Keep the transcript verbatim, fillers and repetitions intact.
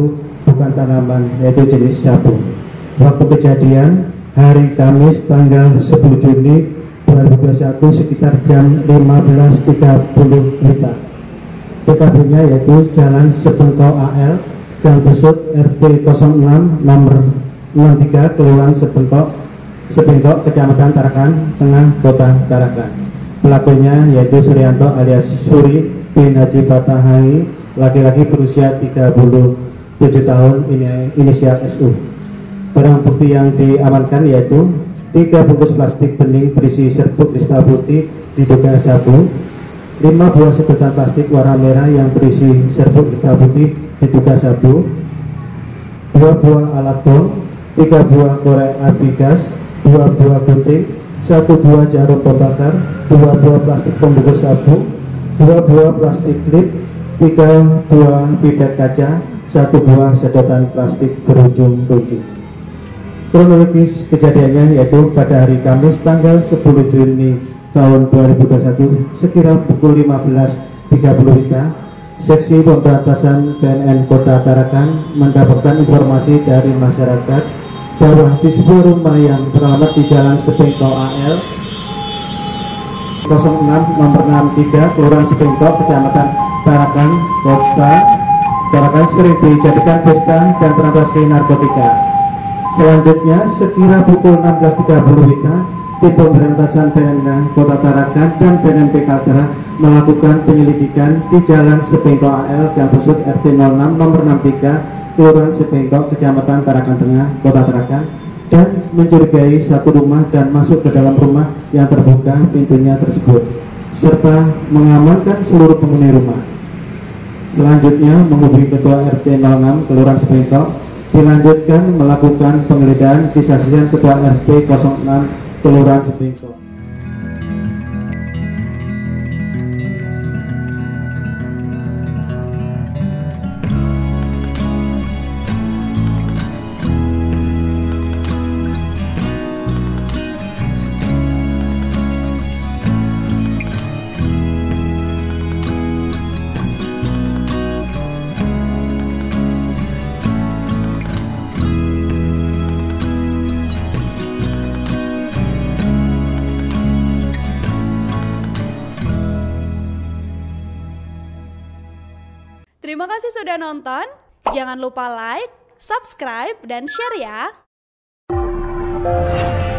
satu bukan tanaman, yaitu jenis sabu. Waktu kejadian hari Kamis tanggal sepuluh Juni dua ribu dua puluh satu sekitar jam lima belas tiga puluh W I B. T K P-nya yaitu Jalan Sebengkau A L, Gang Besut R T nol enam nomor enam tiga Kelurahan Sebengkau, Sebengkau, Kecamatan Tarakan Tengah, Kota Tarakan. Pelakunya yaitu Suryanto alias Suri bin Haji Batahai, laki-laki berusia tiga puluh tujuh tahun, ini inisial S U. Barang bukti yang diamankan yaitu tiga bungkus plastik bening berisi serbuk kristal putih diduga sabu, lima buah sedotan plastik warna merah yang berisi serbuk kristal putih diduga sabu, dua buah alat bom, tiga buah korek api gas, dua buah gunting, satu buah jarum pembakar, dua buah plastik pembungkus sabu, dua buah plastik klip, tiga buah pipet kaca, satu buah sedotan plastik berujung runci. Kronologis kejadiannya yaitu pada hari Kamis tanggal sepuluh Juni tahun dua ribu dua puluh satu sekira pukul lima belas tiga puluh W I B, Seksi Pemberantasan B N N Kota Tarakan mendapatkan informasi dari masyarakat bahwa di sebuah rumah yang beralamat di Jalan Sebengkau A L nol enam nomor enam tiga Kelurahan Sebengkau, Kecamatan Tarakan, Kota Tarakan sering dijadikan pesta dan transaksi narkotika. Selanjutnya sekira pukul enam belas tiga puluh W I B, Tim Pemberantasan B N N Kota Tarakan dan B N N P Kaltara melakukan penyelidikan di Jalan Sebengkau A L, Gang Besut R T nol enam nomor enam tiga Kelurahan Sebengkau, Kecamatan Tarakan Tengah, Kota Tarakan, dan mencurigai satu rumah dan masuk ke dalam rumah yang terbuka pintunya tersebut, serta mengamankan seluruh penghuni rumah. Selanjutnya menghubungi Ketua R T nol enam Kelurahan Sebengkau, dilanjutkan melakukan penggeledahan di saksian Ketua R T nol enam Kelurahan Sebengkau. Terima kasih sudah nonton. Jangan lupa like, subscribe, dan share ya.